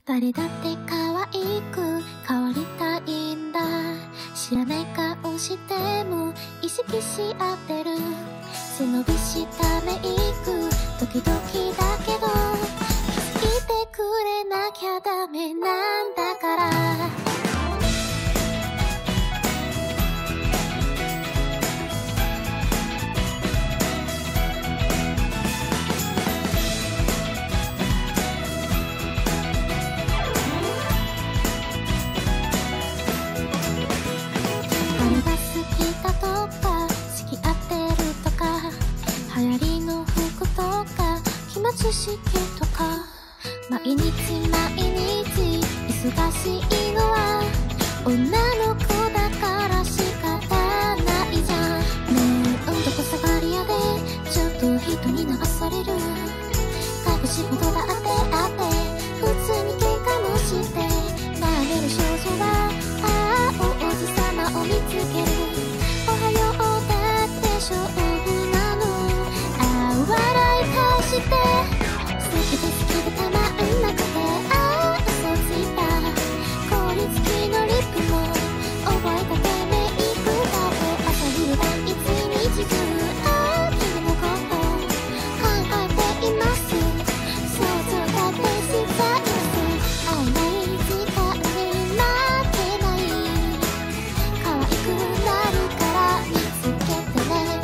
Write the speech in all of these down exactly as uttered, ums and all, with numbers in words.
誰だって可愛く変わりたいんだ。知らない顔しても意識し合ってる。背伸びしたメイク時々だけど気づいてくれなきゃダメなんだから。知識とか毎日毎日忙しいのは女の子だから仕方ないじゃん。ねえどこ下がり屋でちょっと人に流される。隠し事だってあって普通に喧嘩もして慣れる少女はああおじさまを見つける。おはようだって勝負なの。ああ笑い返して好きでたまんなくてああ嘘ついた。凍りつきのリップも覚えたてメイクだって朝昼晩一日中ああ君のこと考えています。想像だってしたいです。曖昧時間に負けない可愛くなるから見つけてね。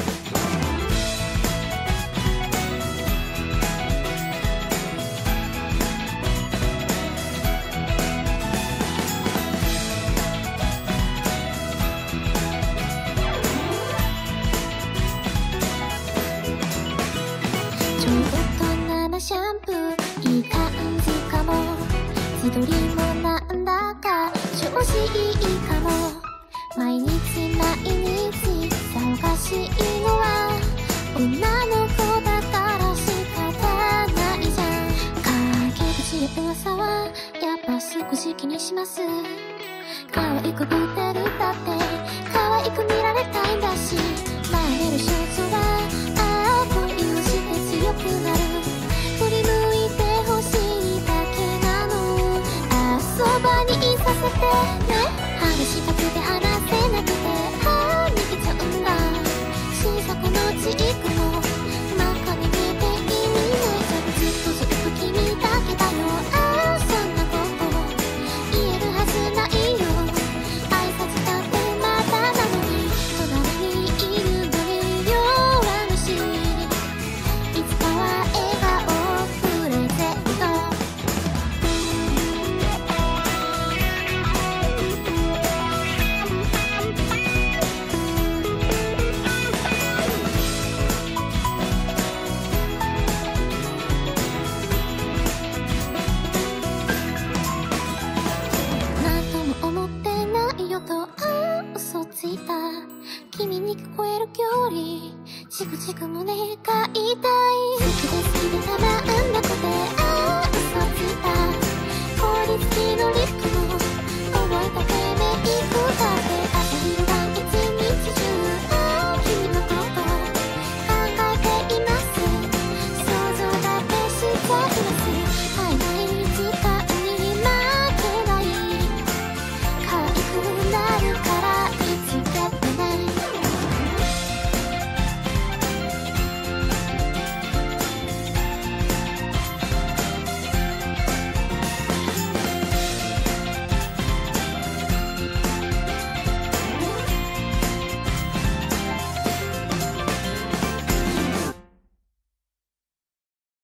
シャンプーいい感じかも。自撮りもなんだか調子いいかも。毎日毎日騒がしいのは女の子だから仕方ないじゃん。陰口や噂はやっぱ少し気にします。可愛くぶってるだって可愛く見られたいんだし。慣れる少女はああ恋をして強くなる。